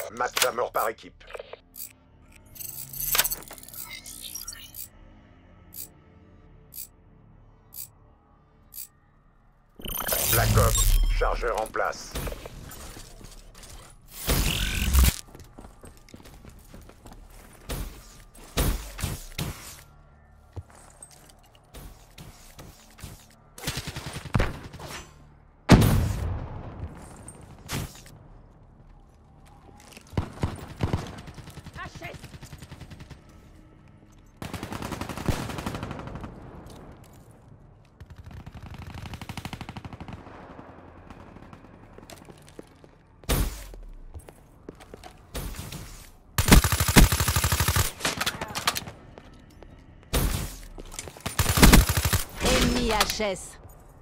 Match à mort par équipe. Black Ops, chargeur en place. Ennemi HS.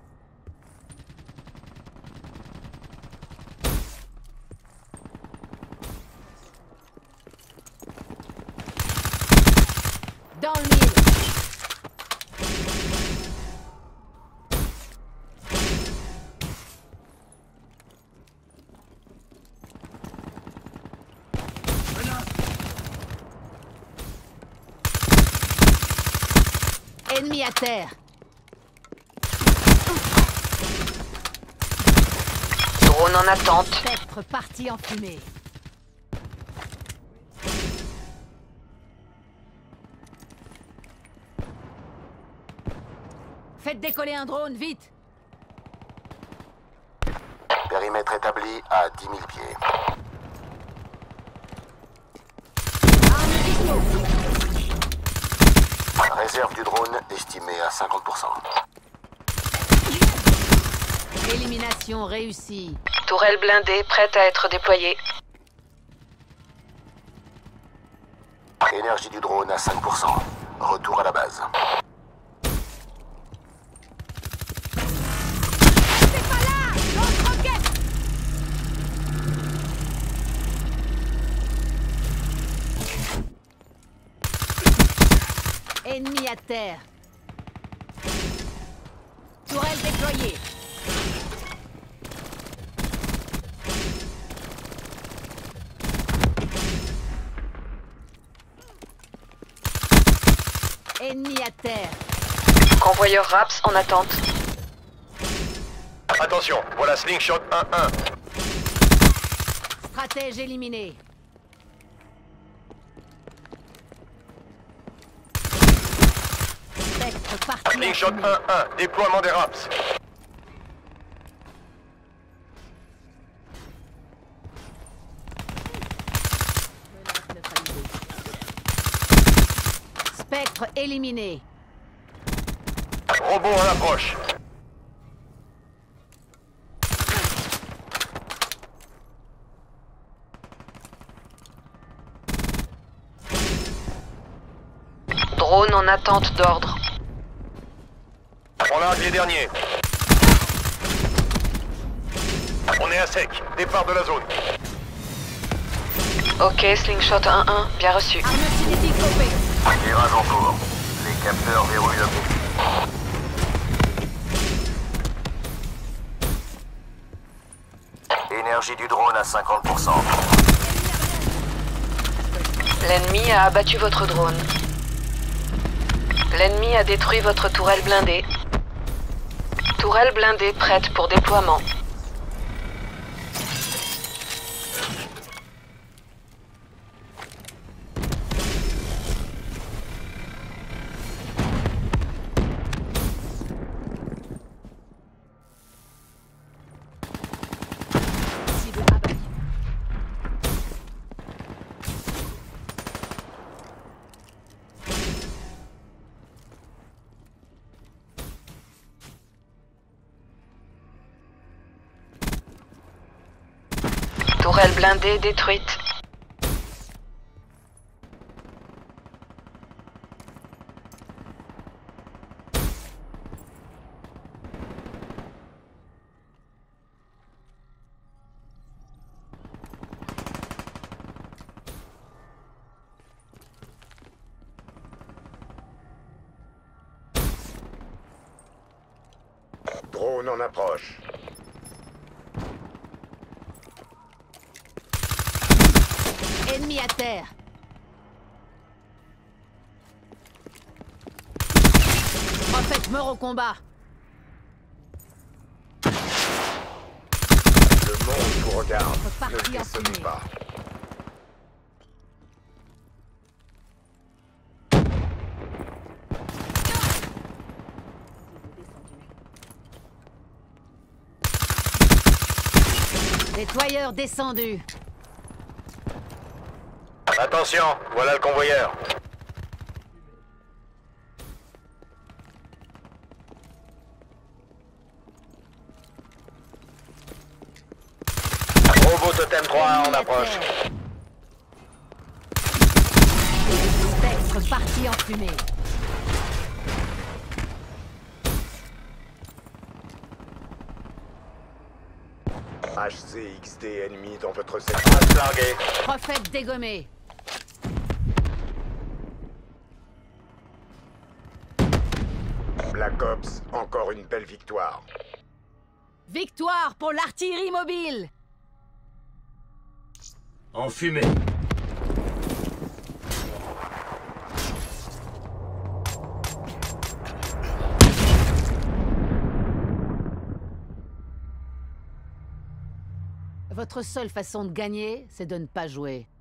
Dans le mille. Ennemi à terre. Drone en attente. Spectre parti en fumée. Faites décoller un drone, vite. Périmètre établi à 10 000 pieds. Arme dispo. Réserve du drone estimée à 50%. Élimination réussie. Tourelle blindée prête à être déployée. Énergie du drone à 5%. Retour à la base. C'est pas là. L'autre roquette. Ennemi à terre. Tourelle déployée. Ennemi à terre. Convoyeur RAPS en attente. Attention, voilà Slingshot 1-1. Stratège éliminé. Spectre parti en Slingshot fumée. 1-1, déploiement des RAPS. Menace neutralisée. Spectre éliminé. Robot en approche. Drone en attente d'ordre. On largue les derniers. On est à sec. Départ de la zone. Ok, Slingshot 1-1, bien reçu. Arme cinétique copée. Tirage en cours. Les capteurs verrouillent l'objectif. Énergie du drone à 50%. L'ennemi a abattu votre drone. L'ennemi a détruit votre tourelle blindée. Tourelle blindée prête pour déploiement. Cible abattue. Tourelle blindée détruite. Drone en approche. Ennemi à terre. Prophète meurt au combat. Le monde vous regarde. Notre Ne partie le en décevez fumée. pas. Nettoyeur descendu. Attention, voilà le convoyeur. Robot Totem 3 en Ennemi à approche. terre. Spectre parti en fumée. HCXD ennemi dans votre secteur. Trace larguée. Prophète dégommé. Black Ops, encore une belle victoire. Victoire pour l'artillerie mobile. En fumée. Votre seule façon de gagner, c'est de ne pas jouer.